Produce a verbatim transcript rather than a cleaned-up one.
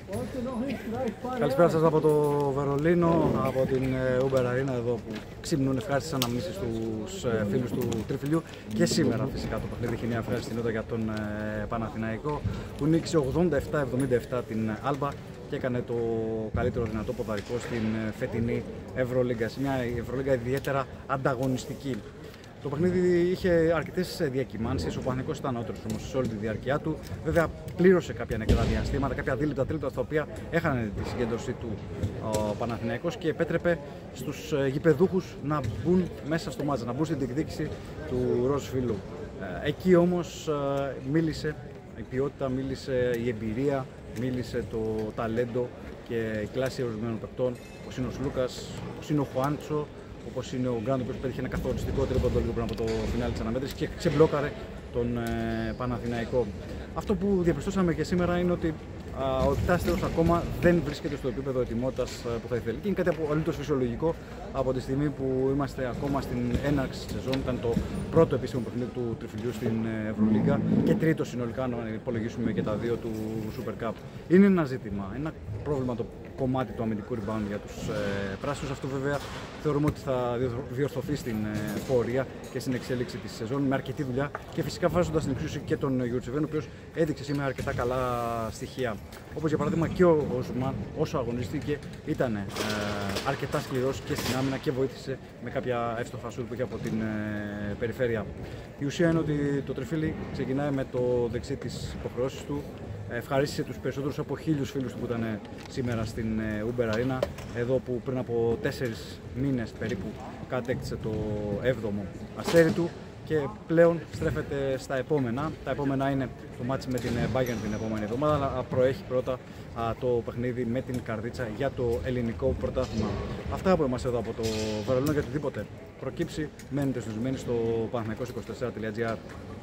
Καλησπέρα σας από το Βερολίνο, από την Uber Arena εδώ που ξύπνουν ευχάριστες αναμνήσεις στους φίλους του Τριφυλιού και σήμερα φυσικά το παιχνίδι έχει μια ευχάριστη νότα για τον Παναθηναϊκό που νίκησε ογδόντα επτά εβδομήντα επτά την Άλμπα και έκανε το καλύτερο δυνατό ποδαρικό στην φετινή Ευρωλίγκα. Μια Ευρωλίγκα ιδιαίτερα ανταγωνιστική. Το παιχνίδι είχε αρκετές διακυμάνσεις, ο Παναθηναϊκός ήταν ανώτερος όμως σε όλη τη διάρκεια του. Βέβαια, πλήρωσε κάποια νεκρά διαστήματα, κάποια δίληπτα τρίληπτα τα οποία έχανε τη συγκέντρωσή του ο Παναθηναϊκός και επέτρεπε στους γηπεδούχους να μπουν μέσα στο μάτζα, να μπουν στην διεκδίκηση του ροζ φύλου. Εκεί όμως μίλησε η ποιότητα, μίλησε η εμπειρία, μίλησε το ταλέντο και η κλάση ορισμένων παικτών, όπως είναι ο Σλούκας, όπως είναι ο Χουάντσο, όπως είναι ο Γκράντ, ο οποίος πέτυχε ένα καθοριστικό τρίποντο λίγο πριν από το φινάλι της αναμέτρησης και ξεμπλόκαρε τον ε, Παναθηναϊκό. Αυτό που διαπιστώσαμε και σήμερα είναι ότι α, ο Εκτάστερος ακόμα δεν βρίσκεται στο επίπεδο ετοιμότητας που θα ήθελε. Και είναι κάτι απολύτως φυσιολογικό από τη στιγμή που είμαστε ακόμα στην έναρξη της σεζόν. Ήταν το πρώτο επίσημο παιχνίδι του Τριφυλιού στην Ευρωλίγκα και τρίτο συνολικά, αν υπολογίσουμε και τα δύο του Super Cup. Είναι ένα ζήτημα, ένα πρόβλημα το κομμάτι του αμυντικού rebound για τους ε, πράσινους. Αυτό βέβαια θεωρούμε ότι θα διορθωθεί στην ε, πορεία και στην εξέλιξη της σεζόν με αρκετή δουλειά και φυσικά βάζοντας στην εξουσία και τον Γιουρτσεβέν, ο οποίος έδειξε σήμερα αρκετά καλά στοιχεία. Όπως για παράδειγμα και ο Οσμάν, όσο αγωνίστηκε, ήταν ε, αρκετά σκληρός και στην άμυνα και βοήθησε με κάποια εύστοχα σουτ που είχε από την ε, περιφέρεια. Η ουσία είναι ότι το Τριφύλι ξεκινάει με το δεξί της υποχρεώσεις του. Ευχαρίστησε τους περισσότερους από χίλιους φίλους του που ήταν σήμερα στην Uber Arena, εδώ που πριν από τέσσερις μήνες περίπου κατέκτησε το έβδομο αστέρι του και πλέον στρέφεται στα επόμενα. Τα επόμενα είναι το μάτς με την Bayern την επόμενη εβδομάδα, αλλά προέχει πρώτα το παιχνίδι με την Καρδίτσα για το ελληνικό πρωτάθλημα. Αυτά από εμάς εδώ από το Βερολίνο, για οτιδήποτε προκύψει μένετε συντονισμένοι στο παναθηναϊκός είκοσι τέσσερα τελεία τζι άρ.